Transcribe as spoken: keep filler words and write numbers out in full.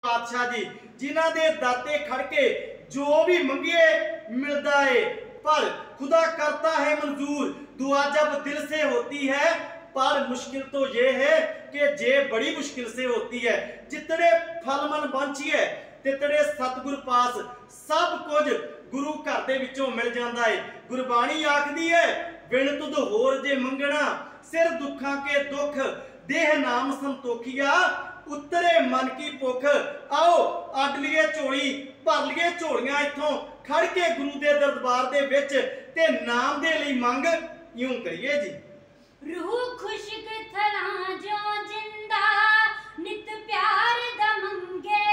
पातशाह जी जिन्हां दे दाते खड़ के जो भी मंगिए मिलता है, पर खुदा करता है मंजूर। दुआ जब दिल से होती है, पर मुश्किल तो ये है कि जे बड़ी मुश्किल से होती है। जितने फल मन बांछिए तितने सतगुर पास सब कुछ गुरु घर दे विचों मिल जाता है। गुरबाणी आखदी है बिन तुद होर जे मंगना, सिर दुखा के दुख देह नाम संतोखिया, उतरे मन की भुख। आओ अड लीए झोली भर लीए झोलियां इथों खड़ के गुरु दे दरबार दे विच ते नाम दे लई मंग यूं करिए जी। रूह खुशक थला जो जिंदा नित प्यार दा मंगे,